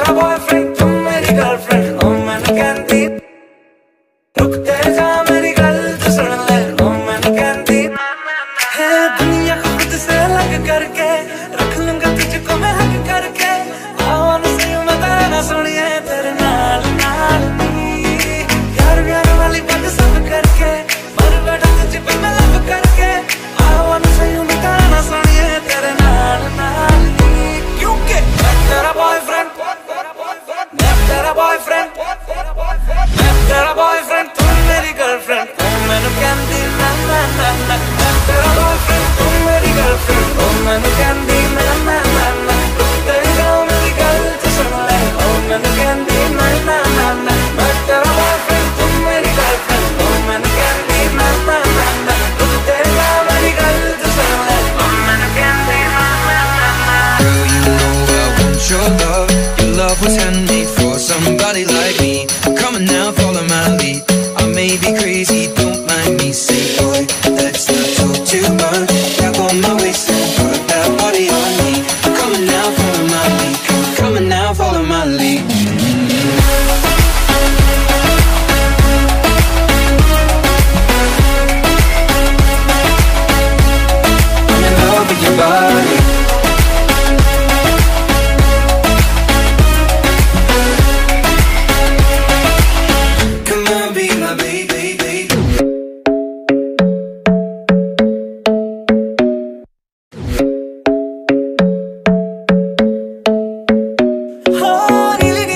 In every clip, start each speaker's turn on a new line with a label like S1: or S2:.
S1: तेरा बॉयफ्रेंड तुम मेरी गर्लफ्रेंड ओ मैनू कहंदी रुकते जा मेरी गल तो सुन ले ओ मैनू कहंदी है दुनिया को खुद से अलग करके रख लूंगा तुझको मैं हक करके आवाज़ से मैं तेरा ना सुनिए तेरे नाल नाल यार प्यार वाली बात सब करके मर बैठा तुझ पे मैं लब करके आवाज़ से मैं तेरा ना सुनिए तेरे नाल नाल क्योंकि मैं तेरा बॉयफ्रेंड तेरा बॉयफ्रेंड तुम मेरी गर्लफ्रेंड ओ मैनू कहंदी ना ना ना ना तेरा बॉयफ्रेंड तुम मेरी गर्लफ्रेंड ओ मैनू कहंदी ना ना ना ना तेरी जाओ मेरी गल तो सुन ले ओ मैनू कहंदी ना ना ना ना तेरा बॉयफ्रेंड तुम मेरी गर्लफ्रेंड ओ मैनू कहंदी ना ना ना ना तेरी जाओ मेरी गल तो सुन ले ओ मैनू कहंदी ना ना ना ना
S2: Girl, you know I want your love. Your love was handmade for somebody like me. Come on now, follow my lead. I may be crazy, don't mind me. Say, boy, let's not talk too much. Grab on my waist and put that body on me. Come on now, follow my lead. Come on now, follow my lead. I'm in love with your body. Come on, be my baby, baby.
S1: हाँ नीली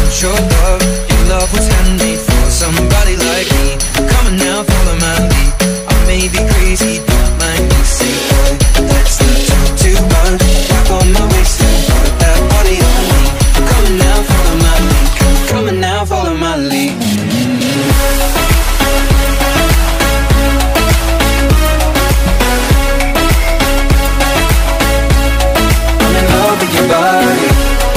S2: want your love. Your love was handmade for somebody like me. Come on now, follow my lead. I may be crazy, don't mind me. Say, boy, let's not talk too much. Back on my waist and put that body on me. Come on now, follow my lead. Come on now, follow my lead. I'm in love with your body.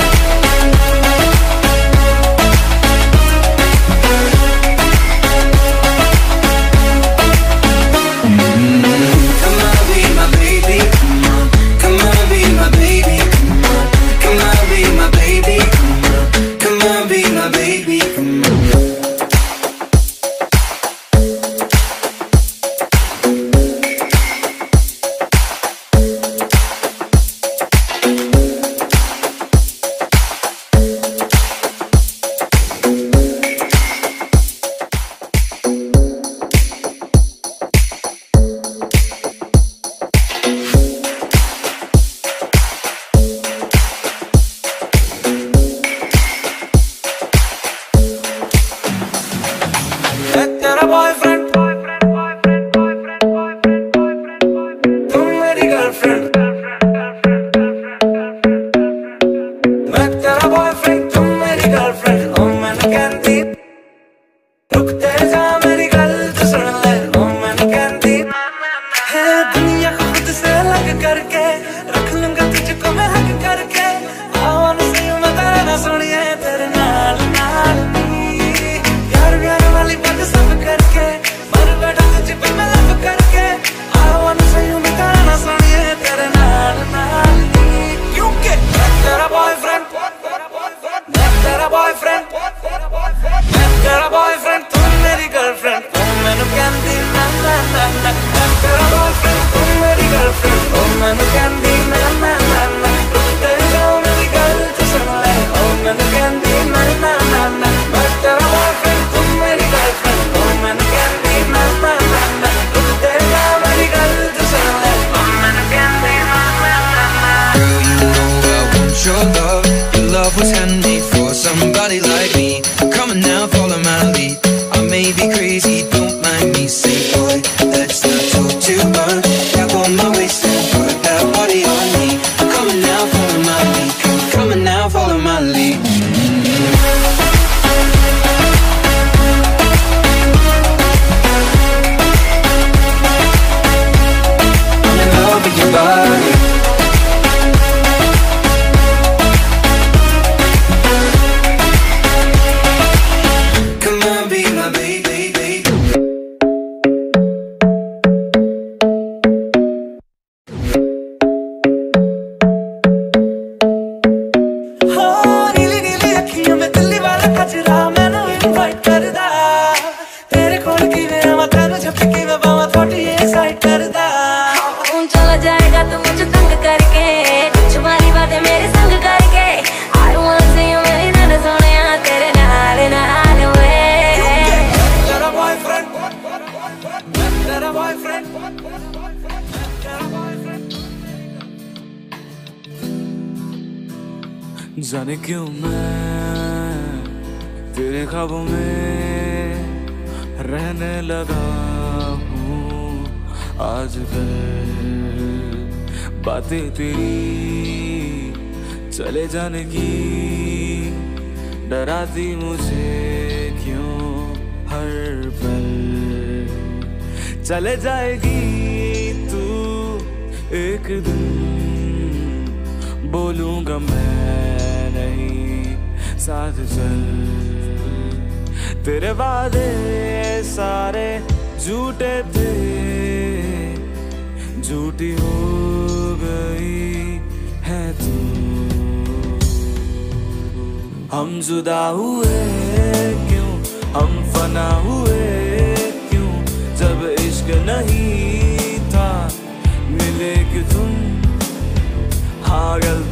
S1: जाने क्यों मैं तेरे ख्वाबों में रहने लगा हूँ आजकल। बातें तेरी चले जाने की डराती मुझे क्यों हर पल। चले जाएगी तू एक दिन, बोलूँगा मैं नहीं साथ चल। तेरे वादे सारे झूठे थे, झूठी हो गई है तू। हम जुदा हुए क्यों, हम फना हुए क्यों, जब इश्क नहीं था मिले कि तुम। हाँ गलती